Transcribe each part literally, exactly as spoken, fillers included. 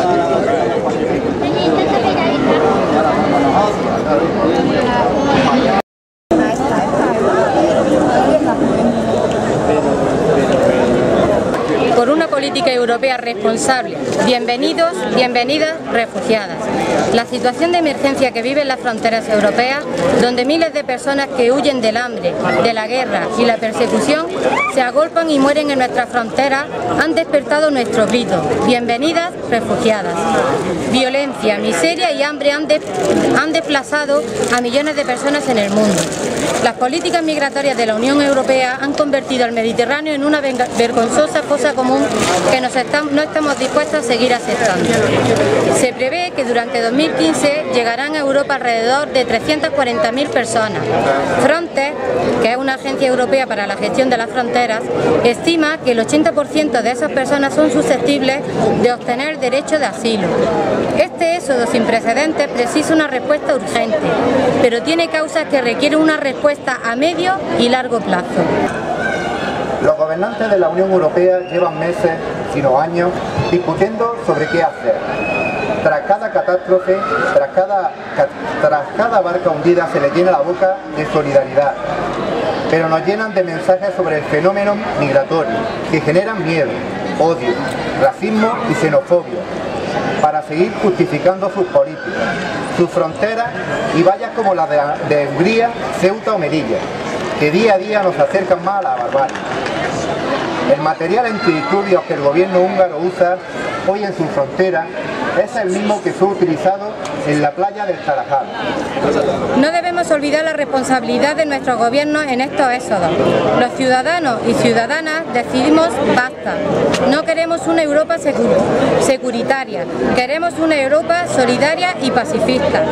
Por una política europea responsable. Bienvenidos, bienvenidas, refugiadas. La situación de emergencia que viven las fronteras europeas, donde miles de personas que huyen del hambre, de la guerra y la persecución, se agolpan y mueren en nuestras fronteras, han despertado nuestro grito. Bienvenidas, refugiadas. Violencia, miseria y hambre han, de, han desplazado a millones de personas en el mundo. Las políticas migratorias de la Unión Europea han convertido el Mediterráneo en una vergonzosa fosa común que nos estamos, no estamos dispuestos a seguir aceptando. Se prevé que durante dos mil quince llegarán a Europa alrededor de trescientas cuarenta mil personas. Frontex, que es una agencia europea para la gestión de las fronteras, estima que el ochenta por ciento de esas personas son susceptibles de obtener derecho de asilo. Este éxodo sin precedentes precisa una respuesta urgente, pero tiene causas que requieren una respuesta a medio y largo plazo. Los gobernantes de la Unión Europea llevan meses, sino años, discutiendo sobre qué hacer. Tras cada catástrofe, tras cada, tras cada barca hundida se les llena la boca de solidaridad, pero nos llenan de mensajes sobre el fenómeno migratorio, que generan miedo, odio, racismo y xenofobia, para seguir justificando sus políticas, sus fronteras y vallas como las de, de Hungría, Ceuta o Melilla, que día a día nos acercan más a la barbarie. El material antidisturbios que el gobierno húngaro usa hoy en su frontera es el mismo que fue utilizado en la playa del Tarajal. No debemos olvidar la responsabilidad de nuestros gobiernos en estos éxodos. Los ciudadanos y ciudadanas decidimos basta. No queremos una Europa secur securitaria, queremos una Europa solidaria y pacifista.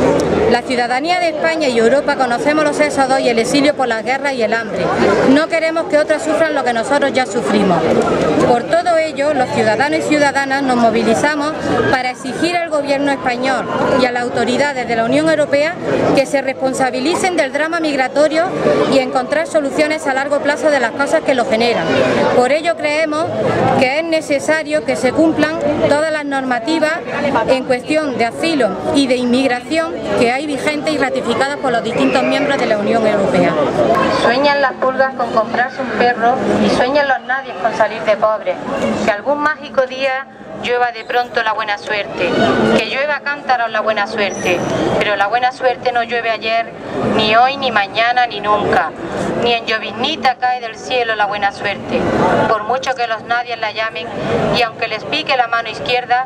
La ciudadanía de España y Europa conocemos los éxodos y el exilio por las guerras y el hambre. No queremos que otros sufran lo que nosotros ya sufrimos. Por todo ello, los ciudadanos y ciudadanas nos movilizamos para exigir al gobierno español y a las autoridades de la Unión Europea que se responsabilicen del drama migratorio y encontrar soluciones a largo plazo de las causas que lo generan. Por ello creemos que es necesario que se cumplan todas las normativas en cuestión de asilo y de inmigración que hay vigentes y ratificadas por los distintos miembros de la Unión Europea. Sueñan las pulgas con comprarse un perro y sueñan los nadies con salir de pobres. Que algún mágico día llueva de pronto la buena suerte, que llueva a cántaros la buena suerte, pero la buena suerte no llueve ayer, ni hoy, ni mañana, ni nunca, ni en lloviznita cae del cielo la buena suerte, por mucho que los nadies la llamen, y aunque les pique la mano izquierda,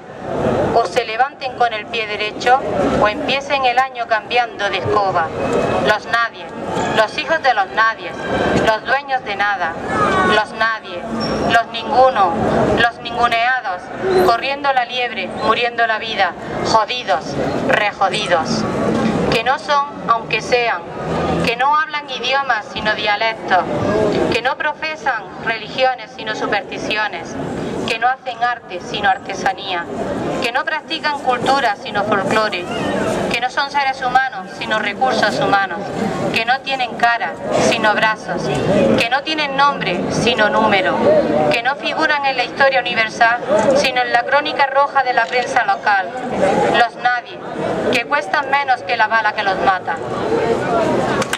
o se levanten con el pie derecho, o empiecen el año cambiando de escoba. Los nadies, los hijos de los nadies, los dueños de nada, los nadies, los ninguno, los ninguneados, corriendo la liebre, muriendo la vida, jodidos, rejodidos. Que no son, aunque sean, que no hablan idiomas sino dialectos, que no profesan religiones sino supersticiones, que no hacen arte sino artesanía, que no practican cultura sino folclore, que no son seres humanos sino recursos humanos, que no tienen cara sino brazos, que no tienen nombre sino número, que no figuran en la historia universal sino en la crónica roja de la prensa local, los nadie, que cuestan menos que la bala que los mata.